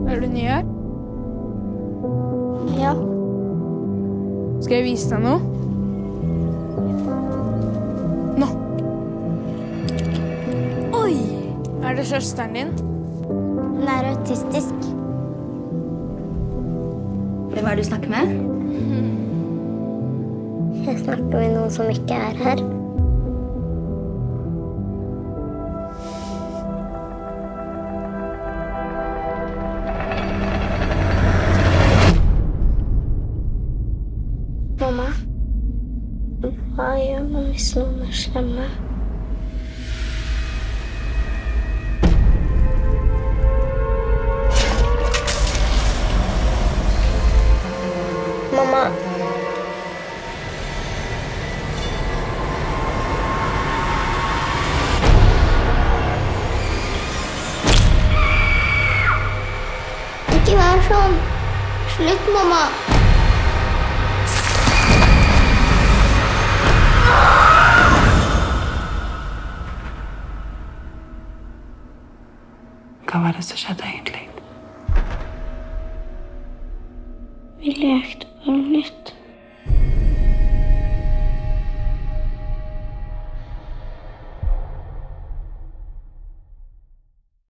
Er du ny her? Ja. Skal jeg vise deg noe? Nå. Oi! Er det søsteren din? Hun er autistisk. Hvem er det du snakker med? Jeg snakker med noen som ikke er her. Mamma, hva gjør man hvis noen er slemme? Mamma. Ikke vær sånn. Slutt, mamma. Hva var det som skjedde egentlig? Vi lekte bare litt.